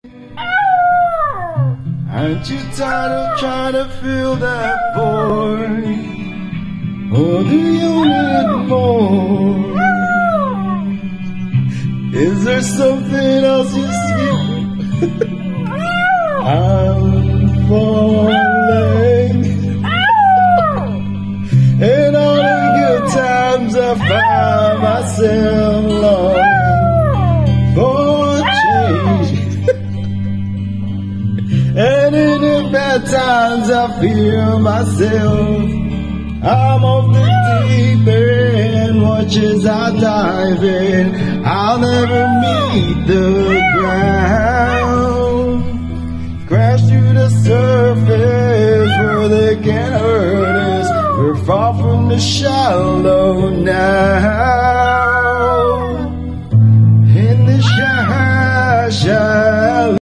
Aren't you tired of trying to fill that void? Or do you need more? Is there something else you see? I'm falling. And all the good times I find myself longing for change. And in the bad times I feel myself. I'm off the deep end, watch as I dive in. I'll never meet the ground. Crash to the surface where they can't hurt us. We're far from the shallow now.